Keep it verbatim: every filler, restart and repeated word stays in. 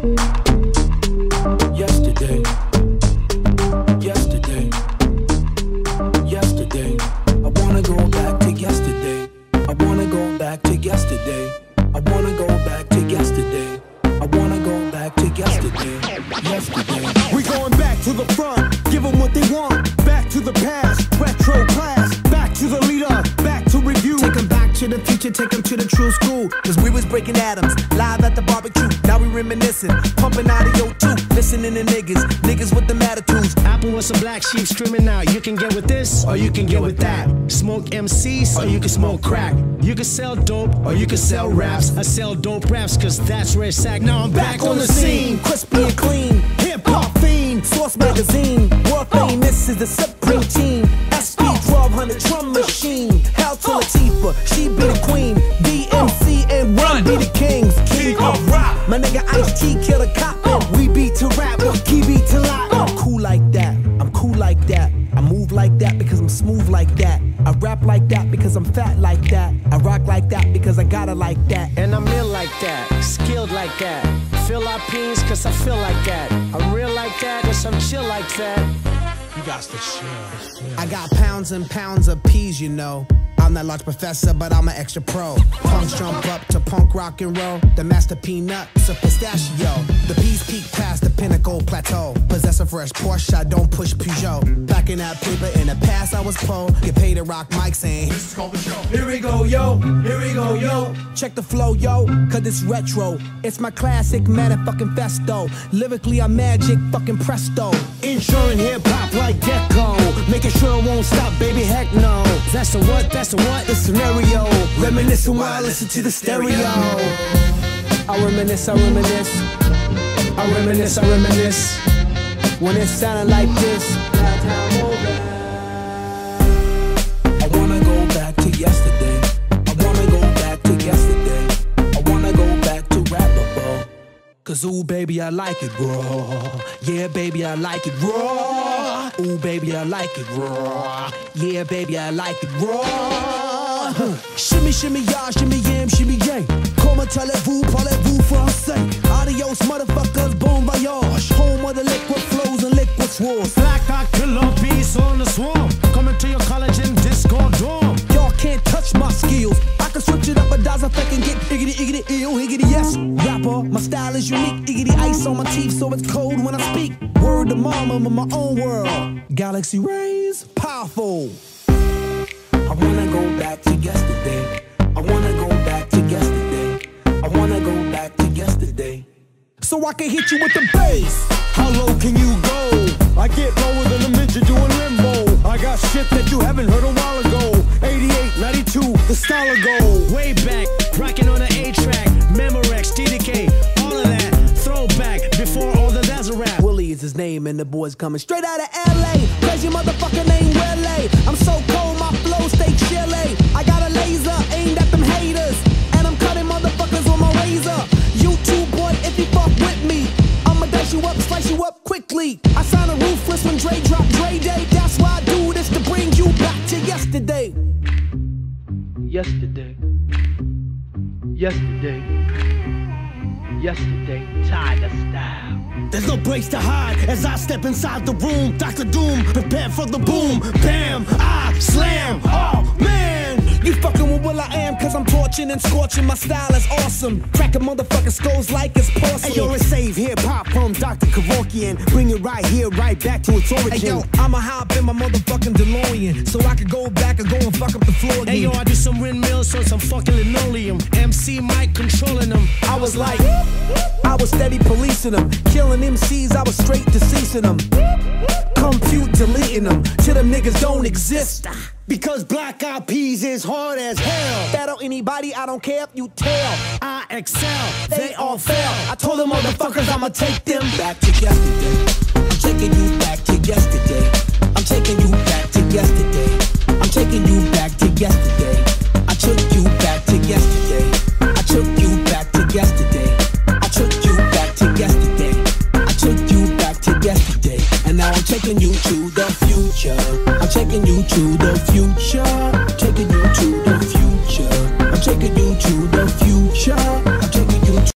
Yesterday, yesterday, yesterday. I wanna go back to yesterday. I wanna go back to yesterday. I wanna go back to yesterday. I wanna go back to yesterday. Yesterday. We going back to the front, give them what they want. Back to the past, retro class. Back to the leader, back to review. Take them back to the future, take them to the true school. Cause we was breaking atoms, live at the barbecue. Now we reminiscing, pumping audio too. Listening to niggas, niggas with them attitudes. Apple was a black sheep screaming out. You can get with this, or you can get with that. Smoke M Cs, or you can smoke crack. You can sell dope, or you can sell raps. I sell dope raps, cause that's where it's at. Now I'm back, back on the scene, crispy and clean. Hip-hop fiend, Source magazine, world famous is the Supreme Team. S P twelve hundred drum machine. Hell to Latifah, she be the queen. D M C and Run be the kings. King of rock, my nigga Ice-T kill a cop. We beat to rap, key beat to lock. I'm cool like that, I'm cool like that. I move like that because I'm smooth like that. I rap like that because I'm fat like that. I rock like that because I got it like that. And I'm ill like that, skilled like that. Feel our peas cause I feel like that. I'm real like that cause I'm chill like that. You got to chill. I got pounds and pounds of peas, you know. I'm that large professor, but I'm an extra pro. Punks jump up to punk rock and roll. The master peanut's a pistachio. The peas peak past the pinnacle plateau. Possess a fresh Porsche, I don't push Peugeot. Packing that paper in the past, I was po. Get paid to rock mics saying, this is called the show. Here we go, yo. Here we go, yo. Check the flow, yo, cause it's retro. It's my classic motherfucking festo. Lyrically, I'm magic fucking presto. Insuring hip-hop like Gecko. Making sure it won't stop, baby, heck no. That's the what, that's the what? The scenario. Reminiscing while I listen to the stereo. I reminisce, I reminisce. I reminisce, I reminisce. When it sounded like this. I wanna go back to yesterday. I wanna go back to yesterday. I wanna go back to rappable. Cause ooh baby I like it raw. Yeah baby I like it raw. Ooh baby I like it raw. Yeah baby I like it raw. Shimmy shimmy ya, shimmy yam, shimmy yang. Comment allez-vous, parlez-vous français. Adios motherfuckers, bon voyage. Home of the liquid flows and liquid swords. Black Hawk killer beast on the swarm. Coming to your college in Discord dorm. Y'all can't touch my skills. I can switch it up a dozen effect and get iggity iggity ill higgity yes. Rapper, my style is unique. Iggity ice on my teeth so it's cold when I speak. Word to mama, I'm in my own world. Galaxy rays, powerful. I wanna go back to yesterday. I wanna go back to yesterday. I wanna go back to yesterday. So I can hit you with the bass. How low can you go? I get lower than a midget doing limbo. I got shit that you haven't heard a while ago. eighty-eight, ninety-two, the style of gold. Way back, rocking on the A-track. Memorex, D D K, all of that. Throwback, before all the dazzle rap. Willie is his name and the boys coming straight out of L A. Crazy motherfucker named Willie. I'm so cold, my flow stay chilly. I got a laser aimed at them haters. And I'm cutting motherfuckers on my razor. You too, boy, if you fuck with me, I'ma dash you up, slice you up quickly. I sound a ruthless when Dre drop Dre Day. That's why I do this to bring you back to yesterday. Yesterday. Yesterday. Yesterday. Tiger style. There's no place to hide as I step inside the room. Doctor Doom, prepare for the boom. Bam, I slam. Oh man, you fucking with Will I Am, cause I'm torching and scorching. My style is awesome. Cracking motherfucking skulls like it's porcelain. Hey yo, let's save hip-hop from Doctor Kevorkian. Bring it right here, right back to its origin. Hey yo, I'ma hop in my motherfucking DeLorean so I can go back and go and fuck up the floor again. Hey yo, I do some windmills on some fucking linoleum. M C Mike controlling them. I was like, I was steady policing them. Killing M Cs, I was straight deceasing them. Compute deleting them till them niggas don't exist. Because Black Eyed Peas is hard as hell. Battle anybody, I don't care if you tell. I excel, they all fail. I told them motherfuckers I'ma take them back to yesterday. I'm taking you back to yesterday. I'm taking you back to yesterday. I'm taking you back to yesterday. I took you back to yesterday. I took you back to yesterday. I took you back to yesterday. I took you back to yesterday. And now I'm taking you to the future. I'm taking you to the future. Taking you to the future. I'm taking you to the future.